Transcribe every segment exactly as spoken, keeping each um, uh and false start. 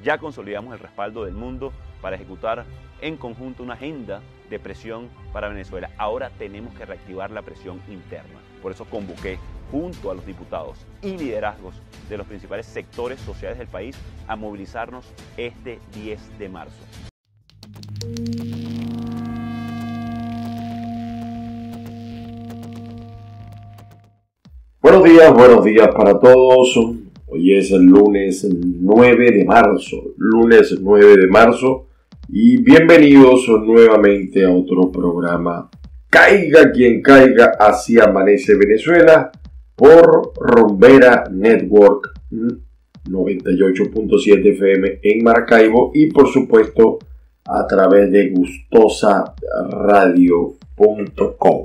Ya consolidamos el respaldo del mundo para ejecutar en conjunto una agenda de presión para Venezuela. Ahora tenemos que reactivar la presión interna. Por eso convoqué junto a los diputados y liderazgos de los principales sectores sociales del país a movilizarnos este diez de marzo. Buenos días, buenos días para todos. Hoy es el lunes nueve de marzo, lunes nueve de marzo, y bienvenidos nuevamente a otro programa Caiga quien caiga, así amanece Venezuela, por Rumbera Network noventa y ocho punto siete F M en Maracaibo y por supuesto a través de gustosa radio punto com.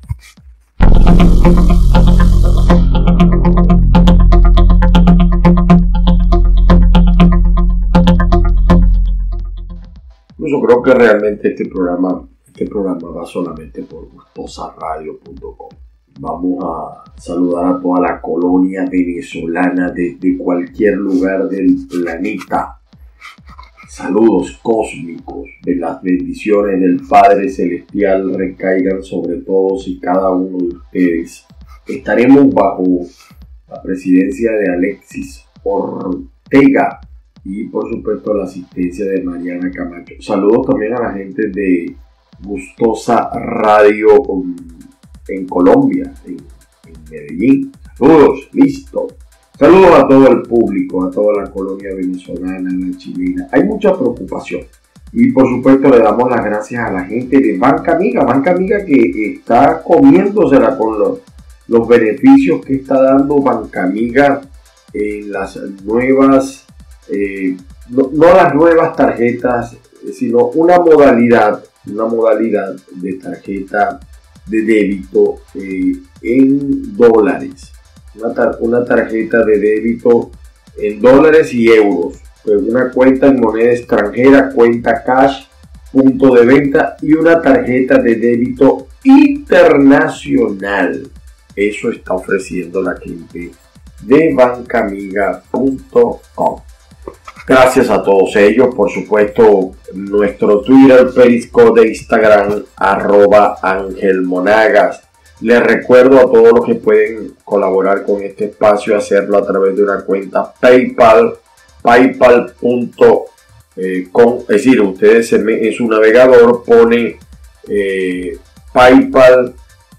Yo creo que realmente este programa, este programa va solamente por gustosa radio punto com. Vamos a saludar a toda la colonia venezolana desde cualquier lugar del planeta. Saludos cósmicos, de las bendiciones del Padre Celestial recaigan sobre todos y cada uno de ustedes. Estaremos bajo la presidencia de Alexis Ortega y por supuesto la asistencia de Mariana Camacho. Saludos también a la gente de Gustosa Radio en Colombia, en, en Medellín. Saludos, listo. Saludos a todo el público, a toda la colonia venezolana, la chilena. Hay mucha preocupación y por supuesto le damos las gracias a la gente de Banca Amiga. Banca Amiga que está comiéndosela con los, los beneficios que está dando Banca Amiga en las nuevas... Eh, no, no las nuevas tarjetas, sino una modalidad, una modalidad de tarjeta de débito eh, en dólares, una, tar- una tarjeta de débito en dólares y euros, pues una cuenta en moneda extranjera, cuenta cash, punto de venta y una tarjeta de débito internacional. Eso está ofreciendo la gente de banca amiga punto com. Gracias a todos ellos, por supuesto, nuestro Twitter, Periscope de Instagram, arroba Ángel Monagas. Les recuerdo a todos los que pueden colaborar con este espacio, hacerlo a través de una cuenta PayPal, paypal punto com. Es decir, ustedes en su navegador ponen eh, paypal.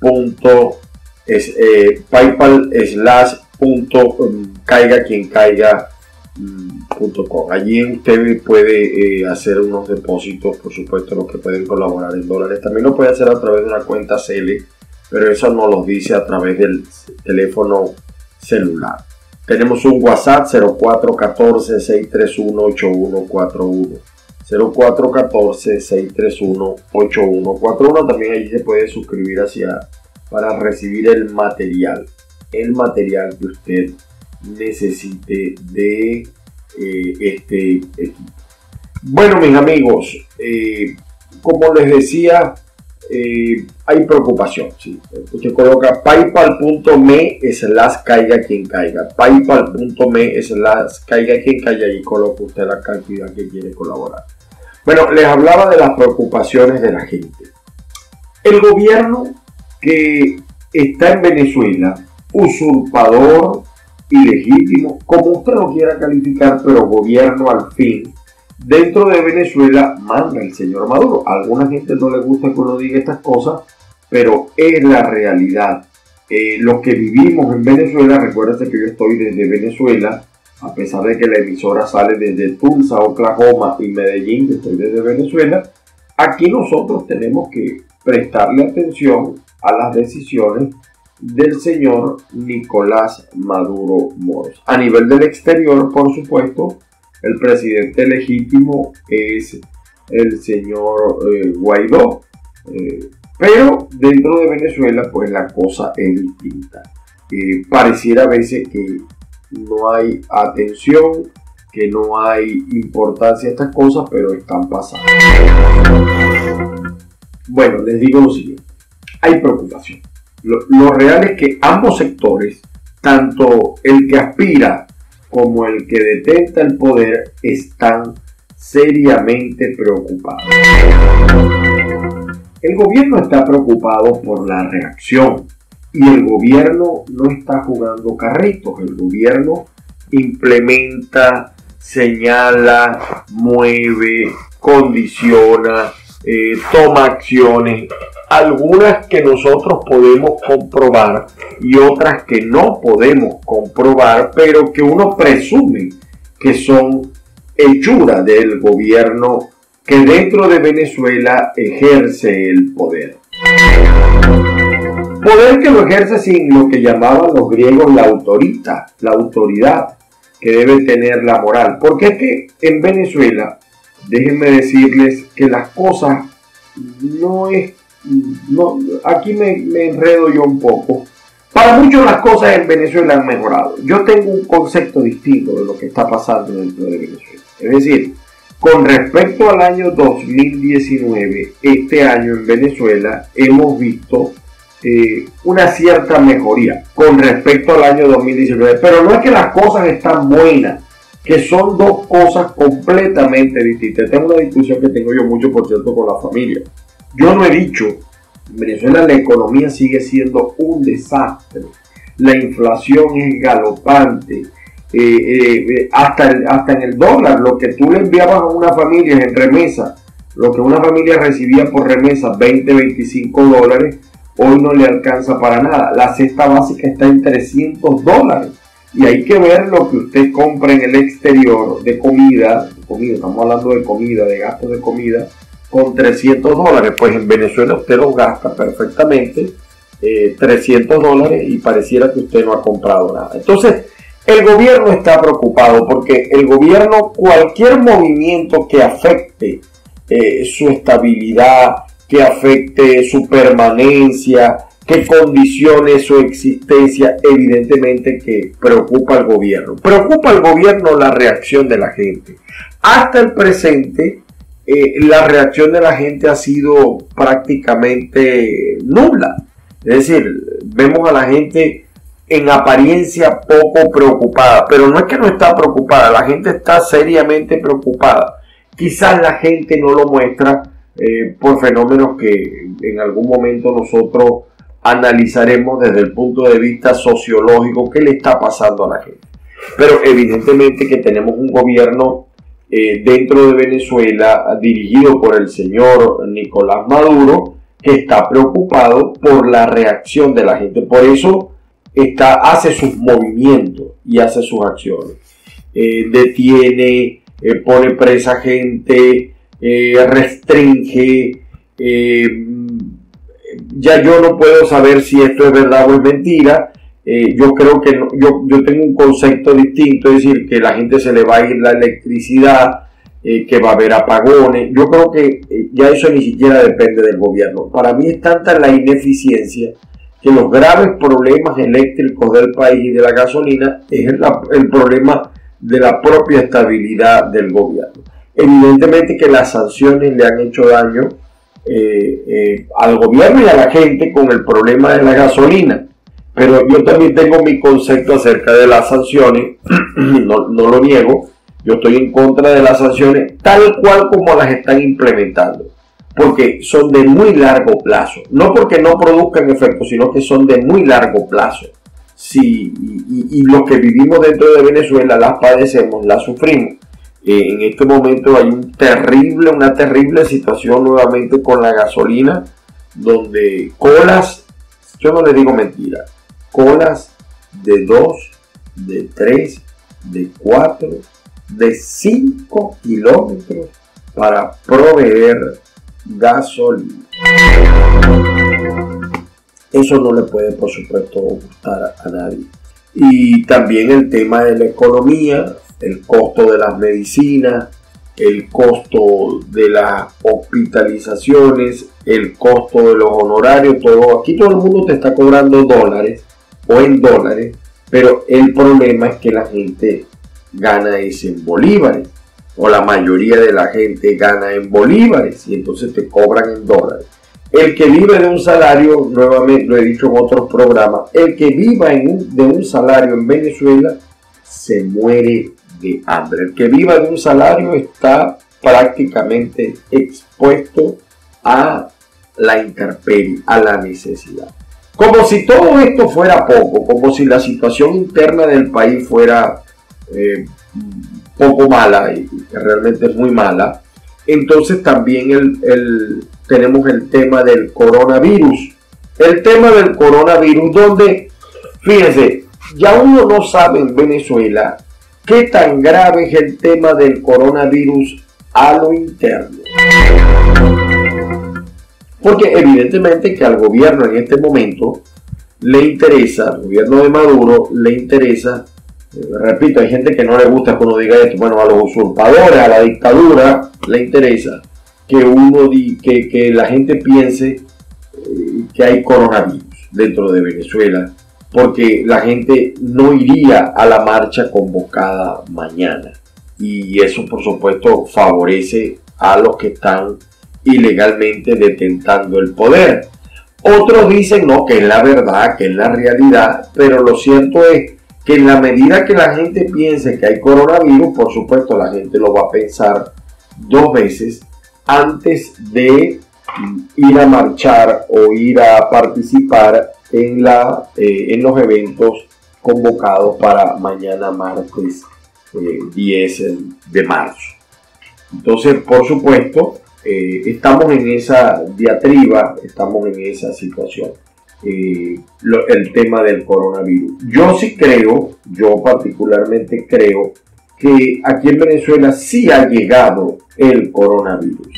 Es, eh, paypal slash punto um, caiga quien caiga. .com. Allí usted puede eh, hacer unos depósitos, por supuesto los que pueden colaborar en dólares. También lo puede hacer a través de una cuenta Cele, pero eso nos lo dice a través del teléfono celular. Tenemos un WhatsApp cero cuatro uno cuatro, seis tres uno, ocho uno cuatro uno, cero cuatro uno cuatro, seis tres uno, ocho uno cuatro uno. También allí se puede suscribir hacia para recibir el material, el material que usted necesite de eh, este equipo. Bueno, mis amigos, eh, como les decía, eh, hay preocupación. ¿Sí? Usted coloca paypal punto me slash caiga quien caiga, paypal punto me slash caiga quien caiga, y coloca usted la cantidad que quiere colaborar. Bueno, les hablaba de las preocupaciones de la gente. El gobierno que está en Venezuela, usurpador, ilegítimo, como usted lo quiera calificar, pero gobierno al fin, dentro de Venezuela manda el señor Maduro. A alguna gente no le gusta que uno diga estas cosas, pero es la realidad. Eh, los que vivimos en Venezuela, recuérdense que yo estoy desde Venezuela, a pesar de que la emisora sale desde Tulsa, Oklahoma y Medellín, que estoy desde Venezuela. Aquí nosotros tenemos que prestarle atención a las decisiones del señor Nicolás Maduro Moros. A nivel del exterior, por supuesto, el presidente legítimo es el señor eh, Guaidó, eh, pero dentro de Venezuela pues la cosa es distinta. Eh, pareciera a veces que no hay atención, que no hay importancia a estas cosas, pero están pasando. Bueno, les digo lo siguiente, hay preocupación. Lo, lo real es que ambos sectores, tanto el que aspira como el que detenta el poder están seriamente preocupados. El gobierno está preocupado por la reacción y el gobierno no está jugando carritos. El gobierno implementa, señala, mueve, condiciona, eh, toma acciones, algunas que nosotros podemos comprobar y otras que no podemos comprobar, pero que uno presume que son hechura del gobierno que dentro de Venezuela ejerce el poder. Poder que lo ejerce sin lo que llamaban los griegos la autoridad, la autoridad que debe tener la moral. Porque es que en Venezuela, déjenme decirles que las cosas no es, no, aquí me, me enredo yo un poco. Para muchos las cosas en Venezuela han mejorado. Yo tengo un concepto distinto de lo que está pasando dentro de Venezuela. Es decir, con respecto al año dos mil diecinueve, este año en Venezuela hemos visto eh, una cierta mejoría con respecto al año dos mil diecinueve. Pero no es que las cosas están buenas, que son dos cosas completamente distintas. Tengo una discusión que tengo yo mucho, por cierto, con la familia. Yo no he dicho, en Venezuela la economía sigue siendo un desastre. La inflación es galopante. Eh, eh, hasta, el, hasta en el dólar, lo que tú le enviabas a una familia en remesa, lo que una familia recibía por remesa, veinte, veinticinco dólares, hoy no le alcanza para nada. La cesta básica está en trescientos dólares y hay que ver lo que usted compra en el exterior de comida, de comida, estamos hablando de comida, de gastos de comida, con trescientos dólares. Pues en Venezuela usted los gasta perfectamente, eh, trescientos dólares, y pareciera que usted no ha comprado nada. Entonces, el gobierno está preocupado porque el gobierno, cualquier movimiento que afecte eh, su estabilidad, que afecte su permanencia, que condicione su existencia, evidentemente que preocupa al gobierno. Preocupa al gobierno la reacción de la gente. Hasta el presente, eh, la reacción de la gente ha sido prácticamente nula. Es decir, vemos a la gente en apariencia poco preocupada, pero no es que no está preocupada, la gente está seriamente preocupada. Quizás la gente no lo muestra eh, por fenómenos que en algún momento nosotros analizaremos desde el punto de vista sociológico qué le está pasando a la gente. Pero evidentemente que tenemos un gobierno eh, dentro de Venezuela dirigido por el señor Nicolás Maduro que está preocupado por la reacción de la gente. Por eso Está, hace sus movimientos y hace sus acciones. Eh, detiene, eh, pone presa gente, eh, restringe. Eh, ya yo no puedo saber si esto es verdad o es mentira. Eh, yo creo que no, yo, yo tengo un concepto distinto, es decir, que la gente se le va a ir la electricidad, eh, que va a haber apagones. Yo creo que eh, ya eso ni siquiera depende del gobierno. Para mí es tanta la ineficiencia que los graves problemas eléctricos del país y de la gasolina es el, el problema de la propia estabilidad del gobierno. Evidentemente que las sanciones le han hecho daño eh, eh, al gobierno y a la gente con el problema de la gasolina, pero yo también tengo mi concepto acerca de las sanciones, no, no lo niego, yo estoy en contra de las sanciones tal cual como las están implementando, porque son de muy largo plazo, no porque no produzcan efecto, sino que son de muy largo plazo. Sí, y, y, y los que vivimos dentro de Venezuela las padecemos, las sufrimos. Eh, en este momento hay un terrible, una terrible situación nuevamente con la gasolina, donde colas, yo no les digo mentira, colas de dos, de tres, de cuatro, de cinco kilómetros para proveer gasolina. Eso no le puede, por supuesto, gustar a nadie. Y también el tema de la economía, el costo de las medicinas, el costo de las hospitalizaciones, el costo de los honorarios, todo. Aquí todo el mundo te está cobrando dólares o en dólares, pero el problema es que la gente gana es en bolívares, o la mayoría de la gente gana en bolívares y entonces te cobran en dólares. El que vive de un salario, nuevamente lo he dicho en otros programas, el que viva en un, de un salario en Venezuela se muere de hambre. El que viva de un salario está prácticamente expuesto a la intemperie, a la necesidad. Como si todo esto fuera poco, como si la situación interna del país fuera eh, poco mala, y que realmente es muy mala, entonces también el, el, tenemos el tema del coronavirus. El tema del coronavirus, donde, fíjense, ya uno no sabe en Venezuela qué tan grave es el tema del coronavirus a lo interno. Porque evidentemente que al gobierno en este momento le interesa, al gobierno de Maduro le interesa, eh, repito, hay gente que no le gusta que uno diga esto, bueno, a los usurpadores, a la dictadura, le interesa que uno di, que, que la gente piense eh, que hay coronavirus dentro de Venezuela, porque la gente no iría a la marcha convocada mañana. Y eso, por supuesto, favorece a los que están ilegalmente detentando el poder. Otros dicen no, que es la verdad, que es la realidad, pero lo cierto es que en la medida que la gente piense que hay coronavirus, por supuesto la gente lo va a pensar dos veces antes de ir a marchar o ir a participar en, la, eh, en los eventos convocados para mañana martes eh, diez de marzo. Entonces, por supuesto, eh, estamos en esa diatriba, estamos en esa situación, eh, lo, el tema del coronavirus. Yo sí creo, yo particularmente creo que aquí en Venezuela sí ha llegado el coronavirus.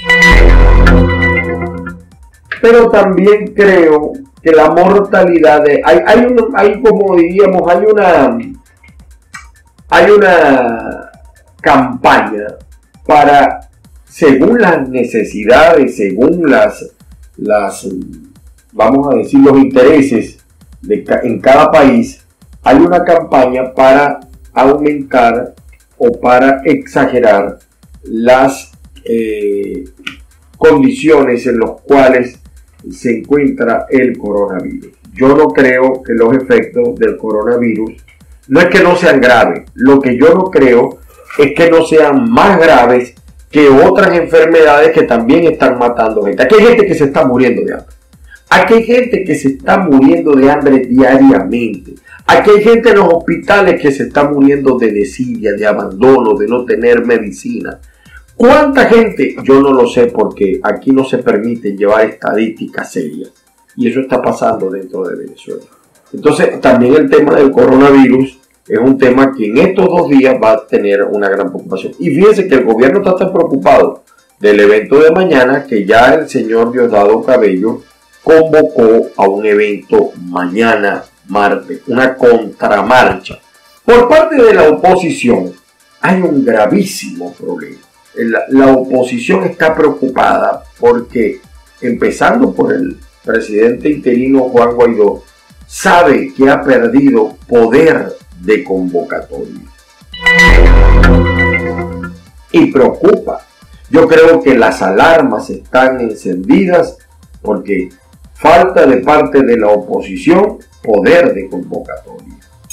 Pero también creo que la mortalidad de, hay, hay, un, hay como diríamos, hay una, hay una campaña para, según las necesidades, según las, las vamos a decir, los intereses de, en cada país, hay una campaña para aumentar o para exagerar las eh, condiciones en las cuales se encuentra el coronavirus. Yo no creo que los efectos del coronavirus, no es que no sean graves, lo que yo no creo es que no sean más graves que otras enfermedades que también están matando gente. Aquí hay gente que se está muriendo de hambre. Aquí hay gente que se está muriendo de hambre diariamente. Aquí hay gente en los hospitales que se está muriendo de desidia, de abandono, de no tener medicina. ¿Cuánta gente? Yo no lo sé, porque aquí no se permite llevar estadísticas serias. Y eso está pasando dentro de Venezuela. Entonces, también el tema del coronavirus es un tema que en estos dos días va a tener una gran preocupación. Y fíjense que el gobierno está tan preocupado del evento de mañana que ya el señor Diosdado Cabello convocó a un evento mañana martes, una contramarcha. Por parte de la oposición hay un gravísimo problema. La, la oposición está preocupada porque, empezando por el presidente interino Juan Guaidó, sabe que ha perdido poder de convocatoria. Y preocupa. Yo creo que las alarmas están encendidas porque falta de parte de la oposición poder de convocatoria.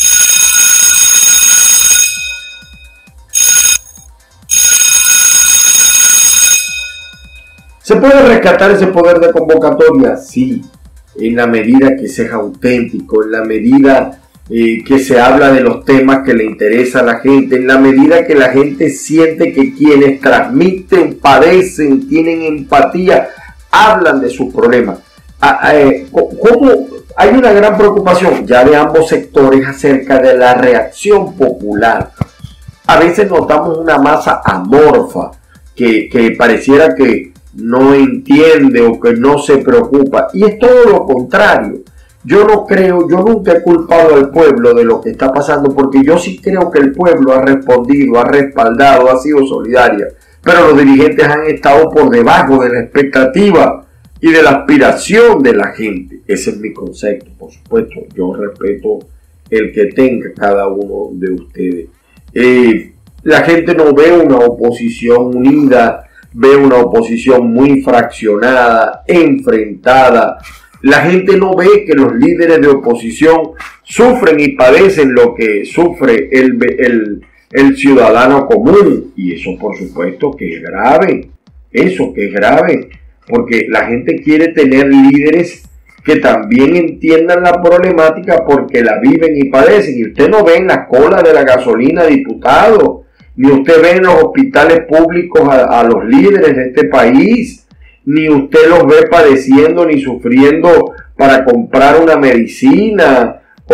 ¿Se puede rescatar ese poder de convocatoria? Sí, en la medida que sea auténtico, en la medida eh, que se habla de los temas que le interesa a la gente, en la medida que la gente siente que quienes transmiten, padecen, tienen empatía, hablan de sus problemas. Ah, eh, ¿cómo? Hay una gran preocupación ya de ambos sectores acerca de la reacción popular. A veces notamos una masa amorfa que, que pareciera que no entiende o que no se preocupa, y es todo lo contrario. Yo no creo, yo nunca he culpado al pueblo de lo que está pasando, porque yo sí creo que el pueblo ha respondido, ha respaldado, ha sido solidaria, pero los dirigentes han estado por debajo de la expectativa y de la aspiración de la gente. Ese es mi concepto, por supuesto. Yo respeto el que tenga cada uno de ustedes. Eh, la gente no ve una oposición unida, ve una oposición muy fraccionada, enfrentada. La gente no ve que los líderes de oposición sufren y padecen lo que sufre el, el, el ciudadano común. Y eso, por supuesto, que es grave. Eso que es grave. Porque la gente quiere tener líderes que también entiendan la problemática porque la viven y padecen. Y usted no ve en la cola de la gasolina, diputado, ni usted ve en los hospitales públicos a, a los líderes de este país, ni usted los ve padeciendo ni sufriendo para comprar una medicina o,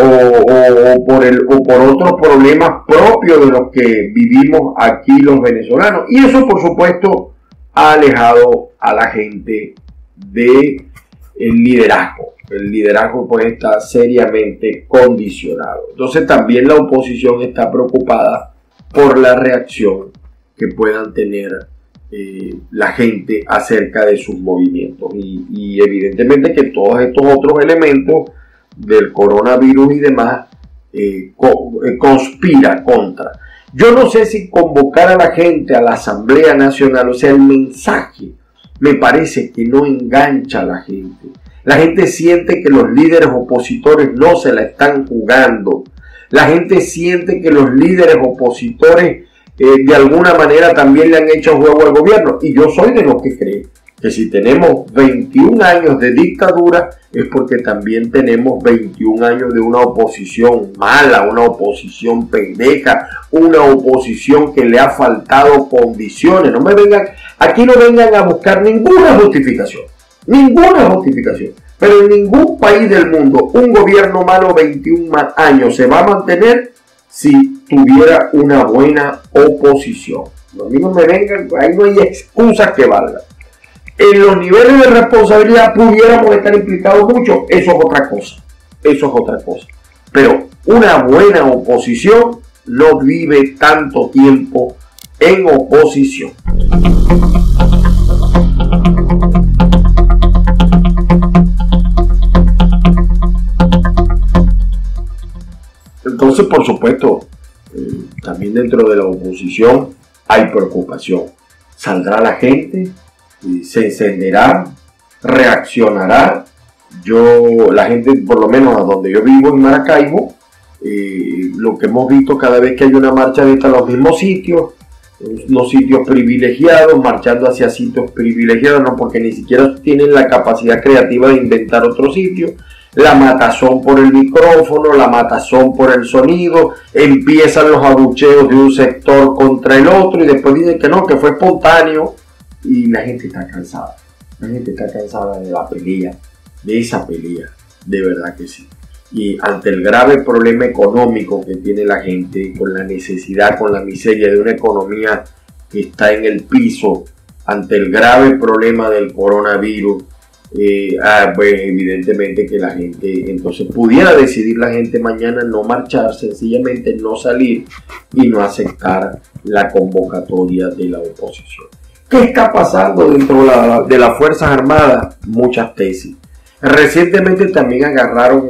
o, o, por, el, o por otros problemas propios de los que vivimos aquí los venezolanos. Y eso, por supuesto, ha alejado a la gente de el liderazgo. El liderazgo pues está seriamente condicionado. Entonces también la oposición está preocupada por la reacción que puedan tener eh, la gente acerca de sus movimientos. Y, y evidentemente que todos estos otros elementos del coronavirus y demás eh, co eh, conspira contra. Yo no sé si convocar a la gente a la Asamblea Nacional, o sea, el mensaje me parece que no engancha a la gente. La gente siente que los líderes opositores no se la están jugando. La gente siente que los líderes opositores eh, de alguna manera también le han hecho juego al gobierno. Y yo soy de los que cree que si tenemos veintiún años de dictadura es porque también tenemos veintiún años de una oposición mala, una oposición pendeja, una oposición que le ha faltado condiciones. No me vengan, aquí no vengan a buscar ninguna justificación, ninguna justificación. Pero en ningún país del mundo un gobierno malo veintiún años se va a mantener si tuviera una buena oposición. A mí no me vengan, ahí no hay excusas que valgan. En los niveles de responsabilidad pudiéramos estar implicados mucho, eso es otra cosa, eso es otra cosa. Pero una buena oposición no vive tanto tiempo en oposición. Entonces, por supuesto, eh, también dentro de la oposición hay preocupación. ¿Saldrá la gente? Se encenderá, reaccionará. Yo, la gente, por lo menos a donde yo vivo en Maracaibo, eh, lo que hemos visto cada vez que hay una marcha de esta, los mismos sitios, unos sitios privilegiados, marchando hacia sitios privilegiados, no porque ni siquiera tienen la capacidad creativa de inventar otro sitio. La matazón por el micrófono, la matazón por el sonido, empiezan los abucheos de un sector contra el otro y después dicen que no, que fue espontáneo. Y la gente está cansada, la gente está cansada de la pelea, de esa pelea, de verdad que sí. Y ante el grave problema económico que tiene la gente, con la necesidad, con la miseria de una economía que está en el piso, ante el grave problema del coronavirus, eh, ah, pues evidentemente que la gente, entonces pudiera decidir la gente mañana no marchar, sencillamente no salir y no aceptar la convocatoria de la oposición. ¿Qué está pasando dentro de, la, de las Fuerzas Armadas? Muchas tesis. Recientemente también agarraron,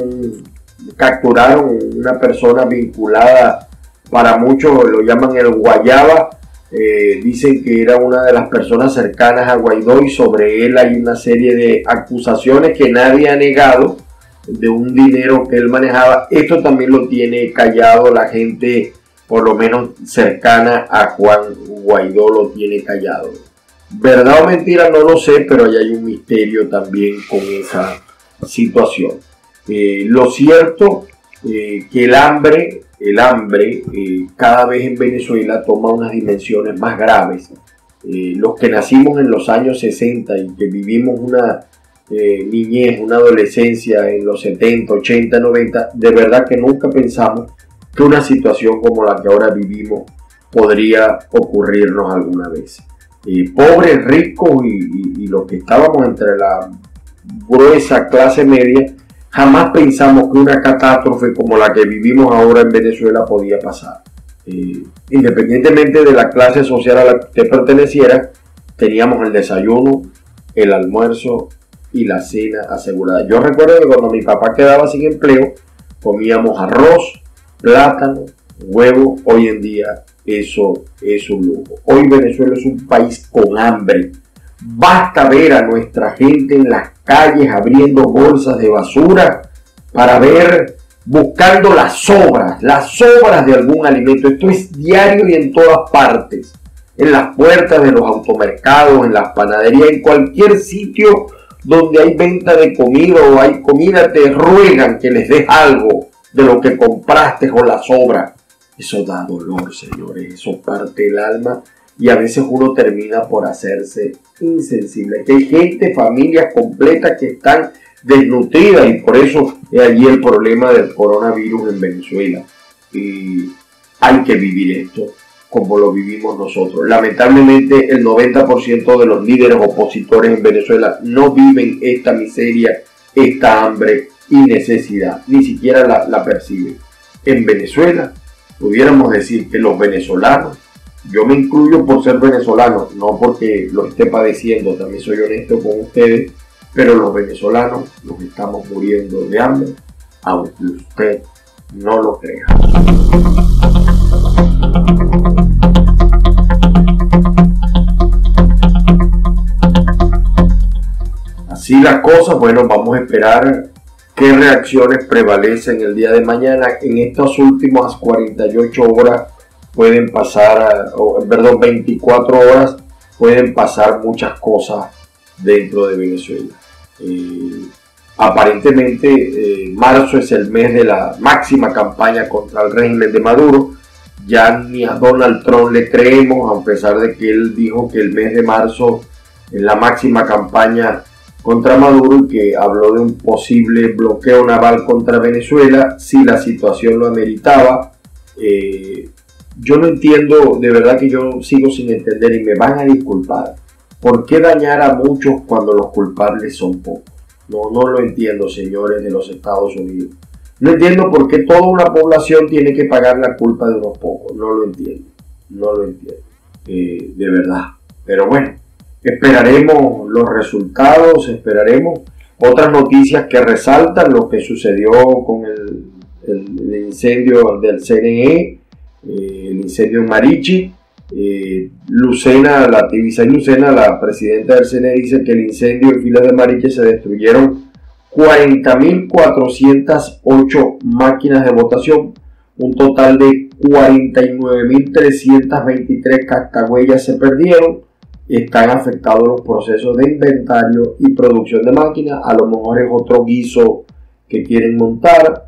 capturaron una persona vinculada, para muchos lo llaman el Guayaba, eh, dicen que era una de las personas cercanas a Guaidó y sobre él hay una serie de acusaciones que nadie ha negado de un dinero que él manejaba. Esto también lo tiene callado la gente, por lo menos cercana a Juan Guaidó lo tiene callado. ¿Verdad o mentira? No lo sé, pero ahí hay un misterio también con esa situación. Eh, lo cierto eh, que el hambre, el hambre eh, cada vez en Venezuela toma unas dimensiones más graves. Eh, los que nacimos en los años sesenta y que vivimos una eh, niñez, una adolescencia en los setenta, ochenta, noventa, de verdad que nunca pensamos que una situación como la que ahora vivimos podría ocurrirnos alguna vez. Eh, pobres, ricos y, y, y los que estábamos entre la gruesa clase media, jamás pensamos que una catástrofe como la que vivimos ahora en Venezuela podía pasar. Eh, independientemente de la clase social a la que usted perteneciera, teníamos el desayuno, el almuerzo y la cena asegurada. Yo recuerdo que cuando mi papá quedaba sin empleo, comíamos arroz, plátano, huevo. Hoy en día eso es un lujo. Hoy Venezuela es un país con hambre. Basta ver a nuestra gente en las calles abriendo bolsas de basura para ver, buscando las sobras, las sobras de algún alimento. Esto es diario y en todas partes, en las puertas de los automercados, en las panaderías, en cualquier sitio donde hay venta de comida o hay comida, te ruegan que les des algo de lo que compraste o la sobra. Eso da dolor, señores, eso parte el alma y a veces uno termina por hacerse insensible. Que hay gente, familias completas que están desnutridas y por eso es allí el problema del coronavirus en Venezuela. Y hay que vivir esto como lo vivimos nosotros. Lamentablemente el noventa por ciento de los líderes opositores en Venezuela no viven esta miseria, esta hambre y necesidad, ni siquiera la, la perciben. En Venezuela pudiéramos decir que los venezolanos, yo me incluyo por ser venezolano, no porque lo esté padeciendo, también soy honesto con ustedes, pero los venezolanos nos estamos muriendo de hambre, aunque usted no lo crea. Así las cosas, bueno, vamos a esperar qué reacciones prevalecen el día de mañana. En estas últimas cuarenta y ocho horas pueden pasar, o, perdón, veinticuatro horas, pueden pasar muchas cosas dentro de Venezuela. Eh, aparentemente eh, marzo es el mes de la máxima campaña contra el régimen de Maduro. Ya ni a Donald Trump le creemos, a pesar de que él dijo que el mes de marzo es la máxima campaña contra Maduro y que habló de un posible bloqueo naval contra Venezuela si la situación lo ameritaba. Eh, yo no entiendo, de verdad que yo sigo sin entender y me van a disculpar. ¿Por qué dañar a muchos cuando los culpables son pocos? No, no lo entiendo, señores de los Estados Unidos. No entiendo por qué toda una población tiene que pagar la culpa de unos pocos. No lo entiendo, no lo entiendo, eh, de verdad. Pero bueno, esperaremos los resultados, esperaremos otras noticias que resaltan lo que sucedió con el, el, el incendio del C N E, eh, el incendio en Marichi. Eh, Lucena, la Tibisay Lucena, la presidenta del C N E, dice que el incendio en Filas de Marichi se destruyeron cuarenta mil cuatrocientas ocho máquinas de votación, un total de cuarenta y nueve mil trescientas veintitrés cascahuellas se perdieron. Están afectados los procesos de inventario y producción de máquinas. A lo mejor es otro guiso que quieren montar,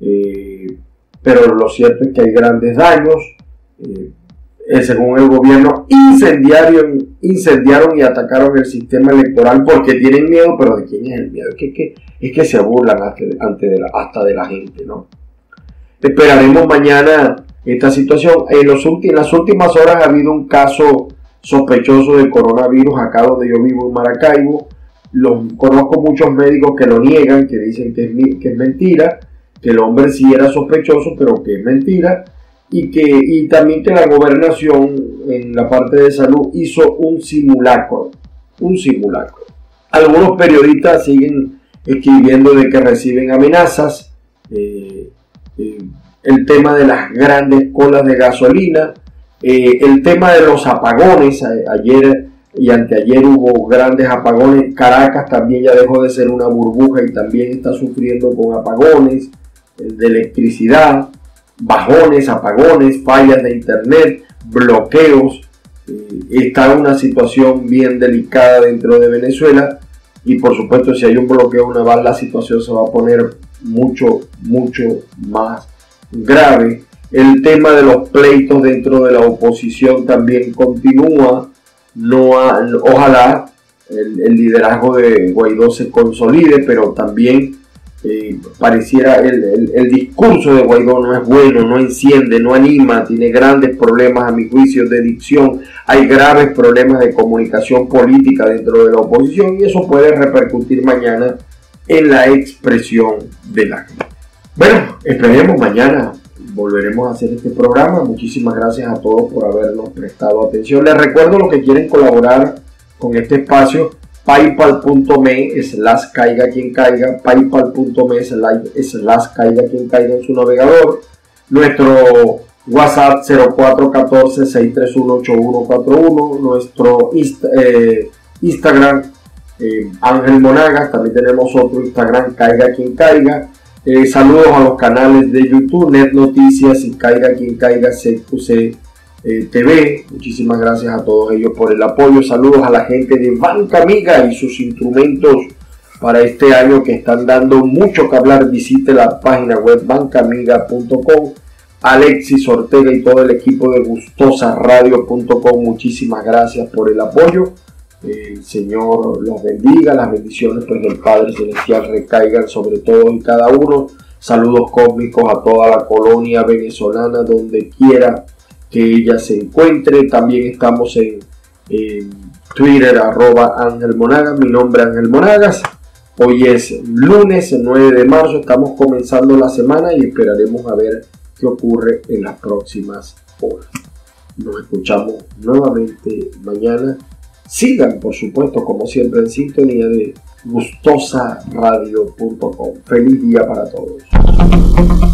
eh, pero lo cierto es que hay grandes daños. Eh, según el gobierno, incendiaron, incendiaron y atacaron el sistema electoral porque tienen miedo. Pero ¿de quién es el miedo? Es que, que, es que se burlan hasta, ante de la, hasta de la gente, ¿no? Esperaremos mañana esta situación. En, los ulti, en las últimas horas ha habido un caso sospechoso de coronavirus acá donde yo vivo, en Maracaibo. Los, conozco muchos médicos que lo niegan, que dicen que es, que es mentira, que el hombre sí era sospechoso, pero que es mentira, y, que, y también que la gobernación en la parte de salud hizo un simulacro, un simulacro. Algunos periodistas siguen escribiendo de que reciben amenazas, eh, eh, el tema de las grandes colas de gasolina, Eh, el tema de los apagones. Ayer y anteayer hubo grandes apagones. Caracas también ya dejó de ser una burbuja y también está sufriendo con apagones de electricidad, bajones, apagones, fallas de internet, bloqueos. Eh, está en una situación bien delicada dentro de Venezuela y por supuesto si hay un bloqueo naval la situación se va a poner mucho, mucho más grave. El tema de los pleitos dentro de la oposición también continúa. No ha, ojalá el, el liderazgo de Guaidó se consolide, pero también eh, pareciera el, el, el discurso de Guaidó no es bueno, no enciende, no anima, tiene grandes problemas a mi juicio de dicción, hay graves problemas de comunicación política dentro de la oposición y eso puede repercutir mañana en la expresión de la gente. Bueno, esperemos mañana. Volveremos a hacer este programa. Muchísimas gracias a todos por habernos prestado atención. Les recuerdo los que quieren colaborar con este espacio, paypal.me slash caiga quien caiga, paypal.me slash caiga quien caiga en su navegador. Nuestro WhatsApp cero cuatro uno cuatro, seis tres uno, ocho uno cuatro uno, nuestro insta, eh, Instagram eh, Ángel Monagas. También tenemos otro Instagram, Caiga Quien Caiga. Eh, saludos a los canales de YouTube, Net Noticias y Caiga Quien Caiga C Q C eh, T V. Muchísimas gracias a todos ellos por el apoyo. Saludos a la gente de Banca Amiga y sus instrumentos para este año que están dando mucho que hablar. Visite la página web banca amiga punto com. Alexis Ortega y todo el equipo de gustosa radio punto com, muchísimas gracias por el apoyo. El Señor los bendiga, las bendiciones pues del Padre Celestial recaigan sobre todos y cada uno. Saludos cósmicos a toda la colonia venezolana, donde quiera que ella se encuentre. También estamos en, en Twitter, arroba Ángel Monagas. Mi nombre es Ángel Monagas. Hoy es lunes nueve de marzo, estamos comenzando la semana y esperaremos a ver qué ocurre en las próximas horas. Nos escuchamos nuevamente mañana. Sigan, por supuesto, como siempre, en sintonía de gustosa radio punto com. Feliz día para todos.